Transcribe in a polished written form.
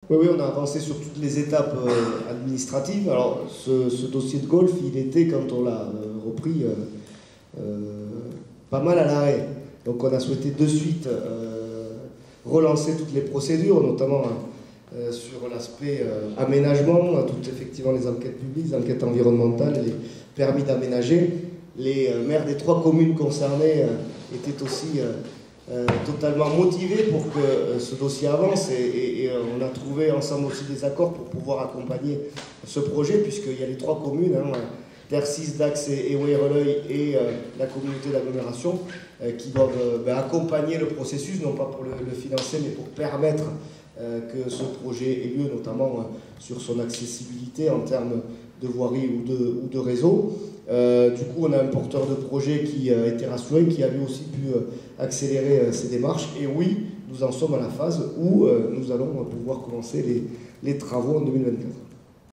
Oui, oui, on a avancé sur toutes les étapes administratives. Alors, ce dossier de golf, il était, quand on l'a repris, pas mal à l'arrêt. Donc, on a souhaité de suite relancer toutes les procédures, notamment sur l'aspect aménagement, toutes effectivement les enquêtes publiques, les enquêtes environnementales, les permis d'aménager. Les maires des 3 communes concernées étaient aussi totalement motivés pour que ce dossier avance et on a trouvé ensemble aussi des accords pour pouvoir accompagner ce projet, puisqu'il y a les 3 communes, Tercis, Dax et Ouay-Releuil et la communauté d'agglomération qui doivent accompagner le processus, non pas pour le financer, mais pour permettre que ce projet ait lieu, notamment sur son accessibilité en termes de voirie ou de réseau. Du coup, on a un porteur de projet qui a été rassuré, qui a lui aussi pu accélérer ses démarches. Et oui, nous en sommes à la phase où nous allons pouvoir commencer les travaux en 2024.